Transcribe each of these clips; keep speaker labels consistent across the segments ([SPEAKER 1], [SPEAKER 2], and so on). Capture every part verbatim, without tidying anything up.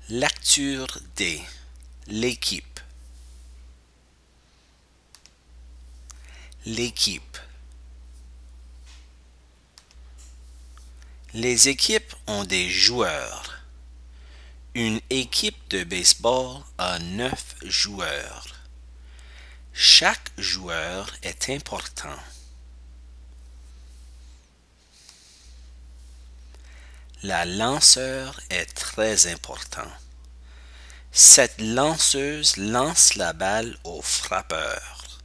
[SPEAKER 1] Lecture D. L'équipe. L'équipe. Les équipes ont des joueurs. Une équipe de baseball a neuf joueurs. Chaque joueur est important. La lanceur est très important. Cette lanceuse lance la balle au frappeur.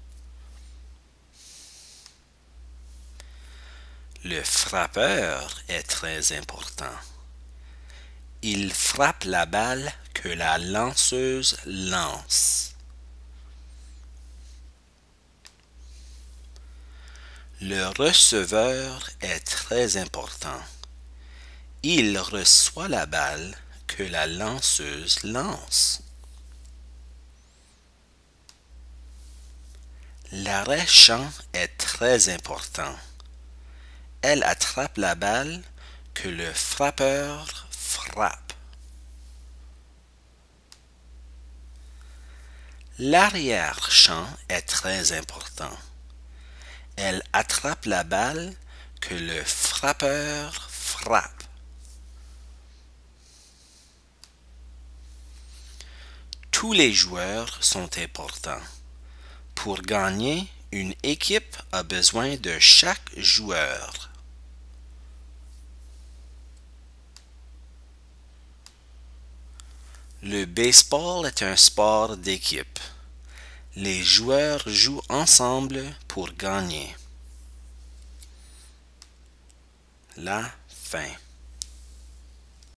[SPEAKER 1] Le frappeur est très important. Il frappe la balle que la lanceuse lance. Le receveur est très important. Il reçoit la balle que la lanceuse lance. L'arrêt-champ est très important. Elle attrape la balle que le frappeur frappe. L'arrière-champ est très important. Elle attrape la balle que le frappeur frappe. Tous les joueurs sont importants. Pour gagner, une équipe a besoin de chaque joueur. Le baseball est un sport d'équipe. Les joueurs jouent ensemble pour gagner. La fin.